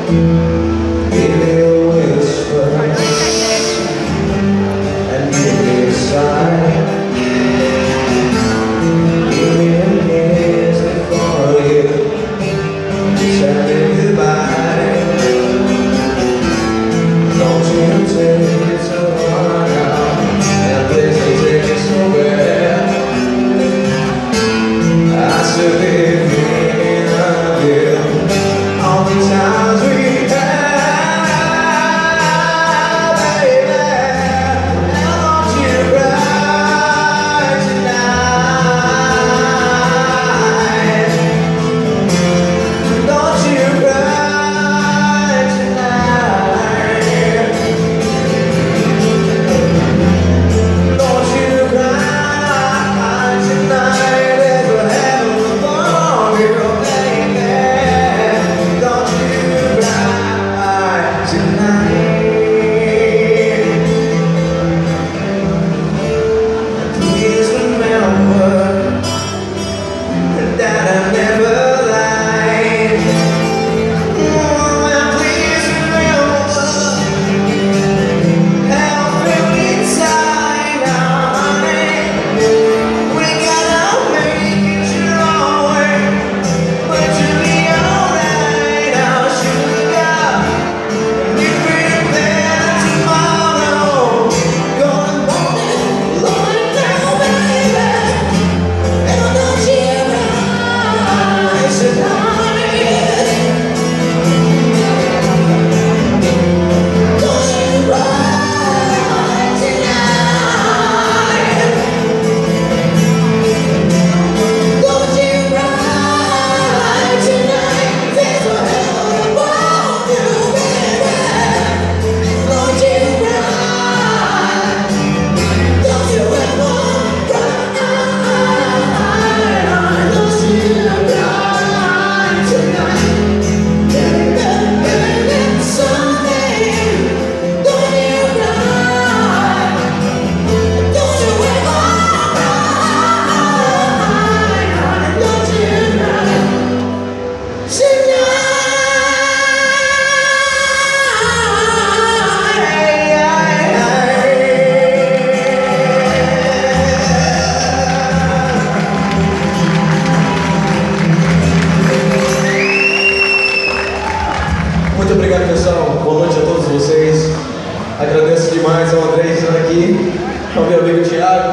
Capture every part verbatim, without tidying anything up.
Muito obrigado, pessoal. Boa noite a todos vocês. Agradeço demais ao André estar aqui, ao meu amigo Thiago.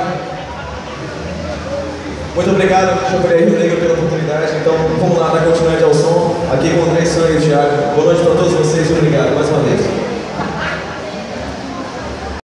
Muito obrigado, Chocolate Rio Negro, pela oportunidade. Então, vamos lá dar continuidade ao som aqui com o André e o Thiago. Boa noite para todos vocês e obrigado mais uma vez.